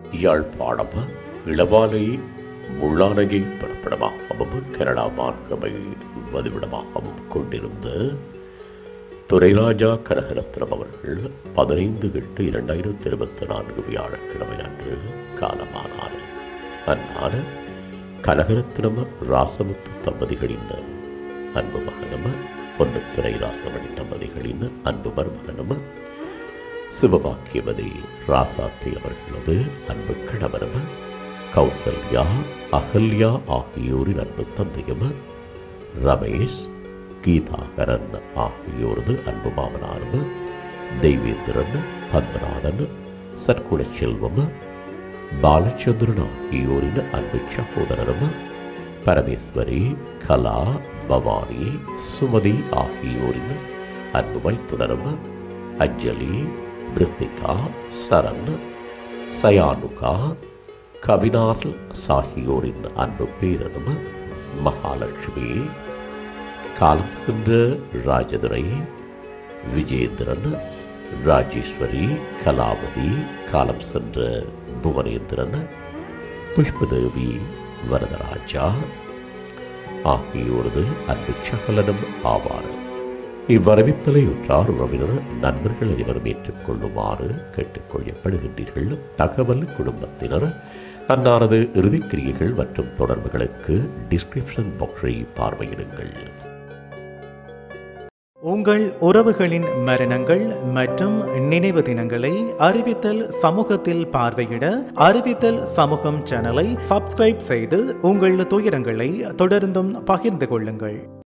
யாழ்ப்பாணம் இளவாலை முள்ளானையை பிறப்பிடமாகவும் கனடா மார்க்கமை வதிவிடமாகவும் கொண்டிருந்த துரைராஜா கனகரத்னம் அவர்கள் 15/8/2024 வியாழக்கிழமை அன்று காலமானார். அன்னார் கனகரத்னம் ராசமுத்து தம்பதிகளின் அன்பு மகனும் பொன்னுத்துறை ராசமணி தம்பதிகளின் அன்பு மருமகனும் சிவவாக்கியவதி ராசாத்தி அவர்களது அன்பு கணவரும் கௌசல்யா அகல்யா ஆகியோரின் அன்பு தந்தையும் ரமேஷ் கீதாகரன் ஆகியோரது அன்பு மாமனாரும் தெய்வேந்திரன் பத்மநாதன் சற்குண செல்வம் பாலச்சந்திரன் ஆகியோரின் அன்பு சகோதரரும் பரமேஸ்வரி கலா பவானி சுமதி ஆகியோரின் அன்பு மைத்துனரும் அஞ்சலி பிருத்திகா சரண் சயானுகா கவினார் ஆகியோரின் அன்பு பேரனும் மகாலட்சுமி காலம் சென்ற ராஜதுரை விஜேந்திரன் ராஜேஸ்வரி கலாவதி காலம் சென்ற புவனேந்திரன் புஷ்பதேவி வரதராஜா ஆகியோரது அன்பு சகலனும் ஆவார். இவ்வரவித்தலை உற்றார் உறவினர் நண்பர்கள் அனைவரும் ஏற்றுக்கொள்ளுமாறு கேட்டுக்கொள்ளப்படுகின்றீர்கள். தகவல் குடும்பத்தினர் அன்னாரது இறுதிக்கிரியைகள் மற்றும் தொடர்புகளுக்கு டிஸ்கிரிப்ஷன் பாக்ஸை பார்வையிடுங்கள். உங்கள் உறவுகளின் மரணங்கள் மற்றும் நினைவு தினங்களை அறிவித்தல் சமூகத்தில் பார்வையிட அறிவித்தல் சமூகம் சேனலை சப்ஸ்கிரைப் செய்து உங்கள் துயரங்களை தொடர்ந்தும் பகிர்ந்து கொள்ளுங்கள்.